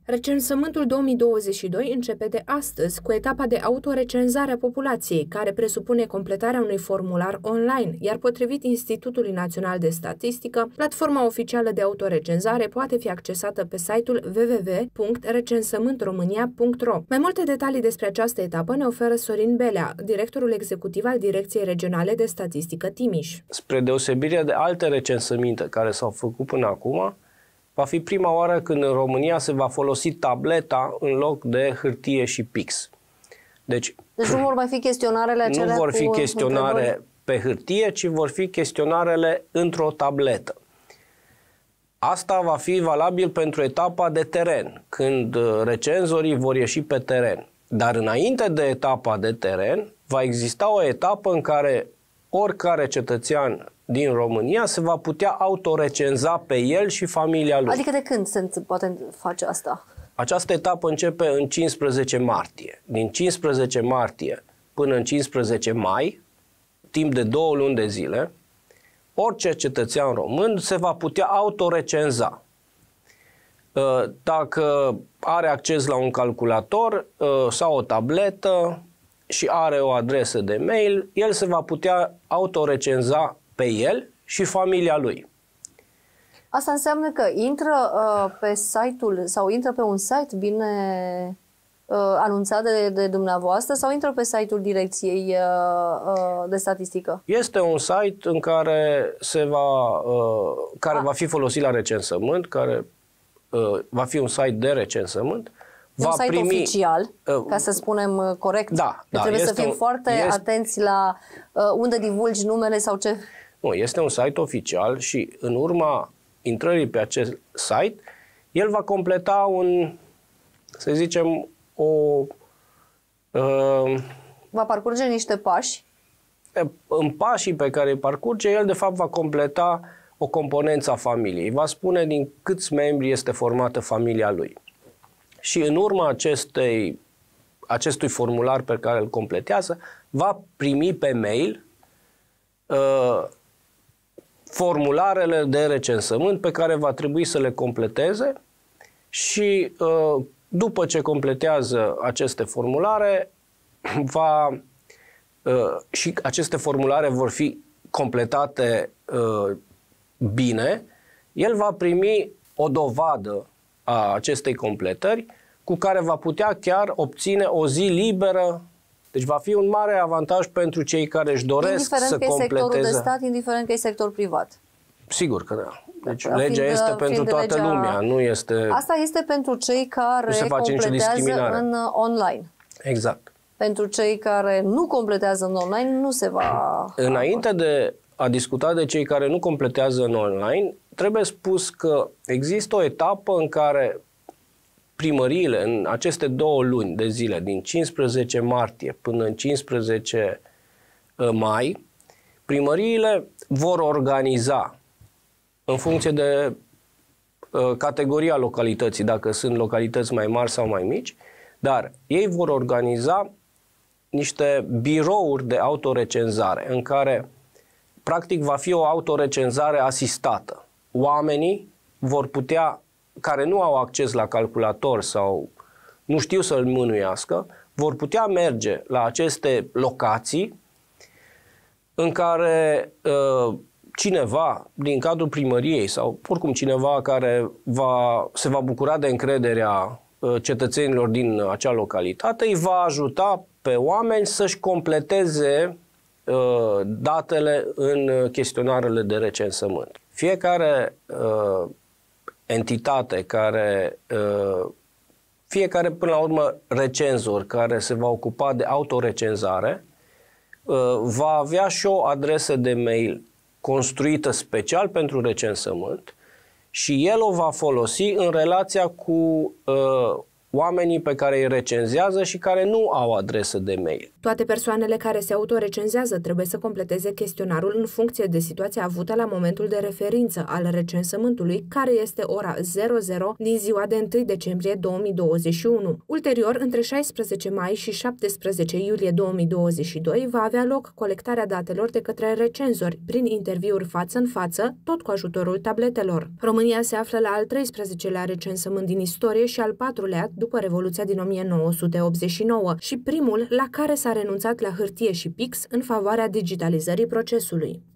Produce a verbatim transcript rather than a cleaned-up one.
Recensământul două mii douăzeci și doi începe de astăzi cu etapa de autorecenzare a populației, care presupune completarea unui formular online, iar potrivit Institutului Național de Statistică, platforma oficială de autorecenzare poate fi accesată pe site-ul w w w punct recensământ românia punct ro. Mai multe detalii despre această etapă ne oferă Sorin Belea, directorul executiv al Direcției Regionale de Statistică Timiș. Spre deosebire de alte recensăminte care s-au făcut până acum, va fi prima oară când în România se va folosi tableta în loc de hârtie și pix. Deci, deci nu vor mai fi chestionarele acelea. Nu vor fi cu chestionare întrebări pe hârtie, ci vor fi chestionarele într-o tabletă. Asta va fi valabil pentru etapa de teren, când recenzorii vor ieși pe teren. Dar înainte de etapa de teren, va exista o etapă în care oricare cetățean din România se va putea autorecenza pe el și familia lui. Adică de când se poate face asta? Această etapă începe în cincisprezece martie. Din cincisprezece martie până în cincisprezece mai, timp de două luni de zile, orice cetățean român se va putea autorecenza. Dacă are acces la un calculator sau o tabletă și are o adresă de mail, el se va putea autorecenza pe el și familia lui. Asta înseamnă că intră uh, pe site-ul sau intră pe un site bine uh, anunțat de, de dumneavoastră sau intră pe site-ul Direcției uh, uh, de Statistică? Este un site în care se va, uh, care va fi folosit la recensământ, care uh, va fi un site de recensământ. Va un site primi, oficial, uh, ca să spunem uh, corect. Da, da, trebuie să fim un, foarte este, atenți la uh, unde divulgi numele sau ce. Nu, este un site oficial și în urma intrării pe acest site, el va completa un, să zicem, o... Uh, va parcurge niște pași. În pașii pe care îi parcurge, el de fapt va completa o componență a familiei. Va spune din câți membri este formată familia lui. Și în urma acestei, acestui formular pe care îl completează, va primi pe mail uh, formularele de recensământ pe care va trebui să le completeze și uh, după ce completează aceste formulare, va, uh, și aceste formulare vor fi completate uh, bine, el va primi o dovadă a acestei completări cu care va putea chiar obține o zi liberă. Deci va fi un mare avantaj pentru cei care își doresc indiferent să că completeze. Indiferent că e sectorul de stat, indiferent că e sector privat. Sigur că da. Deci da, legea fiind, este pentru toată legea... lumea, nu este... Asta este pentru cei care completează în online. Exact. Pentru cei care nu completează în online, nu se va... Înainte de a discuta de cei care nu completează în online, trebuie spus că există o etapă în care primăriile, în aceste două luni de zile, din cincisprezece martie până în cincisprezece mai, primăriile vor organiza, în funcție de uh, categoria localității, dacă sunt localități mai mari sau mai mici, dar ei vor organiza niște birouri de autorecenzare, în care practic va fi o autorecenzare asistată. Oamenii vor putea, care nu au acces la calculator sau nu știu să-l mânuiască, vor putea merge la aceste locații în care uh, cineva din cadrul primăriei sau oricum cineva care va, se va bucura de încrederea uh, cetățenilor din acea localitate îi va ajuta pe oameni să-și completeze uh, datele în chestionarele de recensământ. Fiecare uh, entitate care, uh, fiecare până la urmă recenzor care se va ocupa de autorecenzare uh, va avea și o adresă de mail construită special pentru recensământ și el o va folosi în relația cu uh, oamenii pe care îi recenzează și care nu au adresă de mail. Toate persoanele care se autorecenzează trebuie să completeze chestionarul în funcție de situația avută la momentul de referință al recensământului, care este ora zero zero din ziua de întâi decembrie două mii douăzeci și unu. Ulterior, între șaisprezece mai și șaptesprezece iulie două mii douăzeci și doi, va avea loc colectarea datelor de către recenzori prin interviuri față în față, tot cu ajutorul tabletelor. România se află la al treisprezecelea recensământ din istorie și al patrulea după Revoluția din o mie nouă sute optzeci și nouă și primul la care s-a renunțat la hârtie și pix în favoarea digitalizării procesului.